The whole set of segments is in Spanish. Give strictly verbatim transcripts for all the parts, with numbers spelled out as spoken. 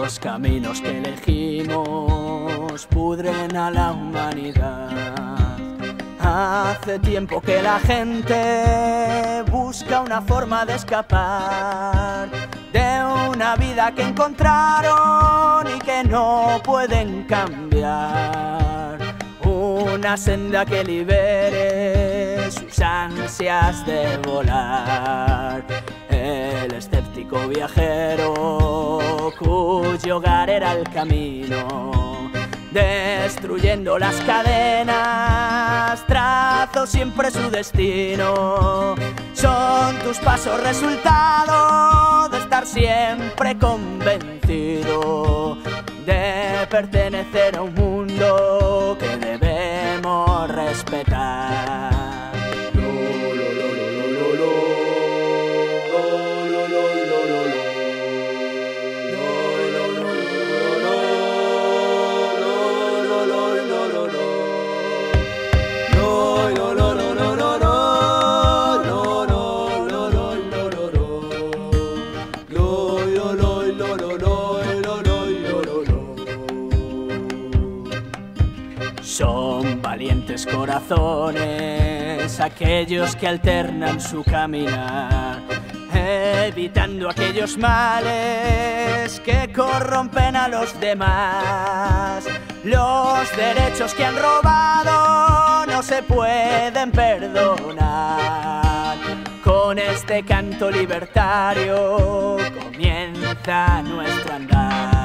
Los caminos que elegimos pudren a la humanidad. Hace tiempo que la gente busca una forma de escapar de una vida que encontraron y que no pueden cambiar. Una senda que libere sus ansias de volar. El escéptico viajero cuyo hogar era el camino, destruyendo las cadenas, trazo siempre su destino. Son tus pasos resultado de estar siempre convencido de pertenecer a un mundo que debemos respetar. Son valientes corazones aquellos que alternan su caminar, evitando aquellos males que corrompen a los demás. Los derechos que han robado no se pueden perdonar. Con este canto libertario comienza nuestro andar.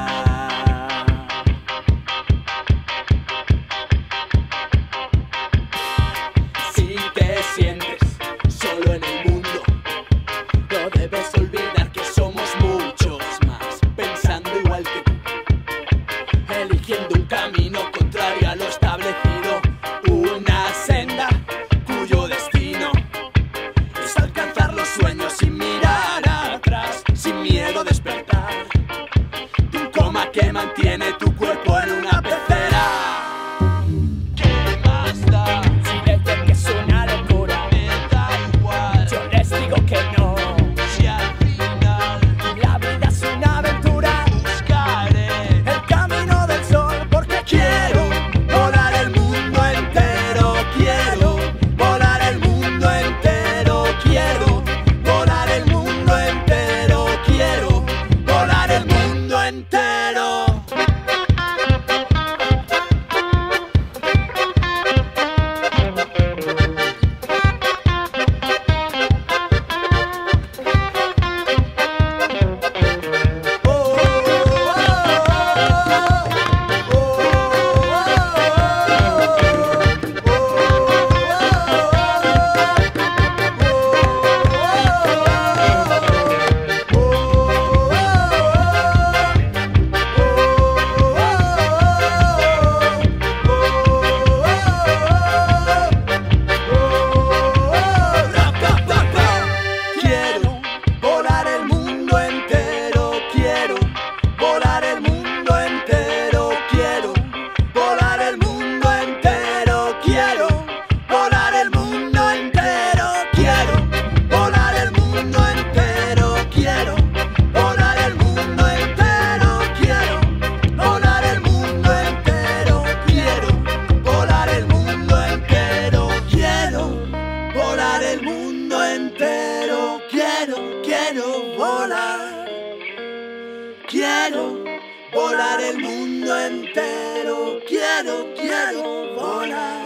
Si te sientes solo en el mundo, no debes olvidar que somos muchos más, pensando igual que tú, eligiendo un camino contrario a lo establecido, una senda cuyo destino es alcanzar los sueños sin mirar atrás, sin miedo a despertar de un coma que mantiene tu cuerpo en una pecera. Quiero volar el mundo entero, quiero, quiero volar.